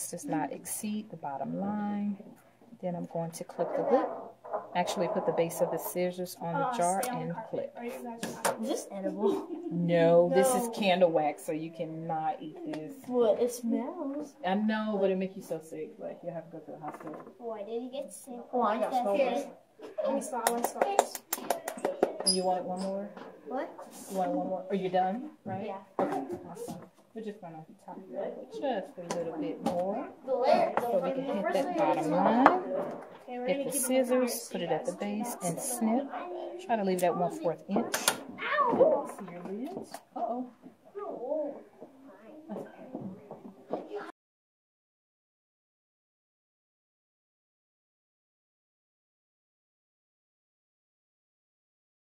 wax does not exceed the bottom line. Then I'm going to clip the lip. Actually put the base of the scissors on the jar and clip. Is this edible? No, this is candle wax, so you cannot eat this. What? It smells. I know, but it makes you so sick. Like, you have to go to the hospital. Why did you get sick? Oh, I got smokers. Let me start. You want one more? What? You want one more? Are you done? Right? Yeah. Okay, awesome. We're just going to top it up with just a little bit more. The So we can hit that bottom line. Get the scissors, put it at the base, and snip. Try to leave that 1/4 inch.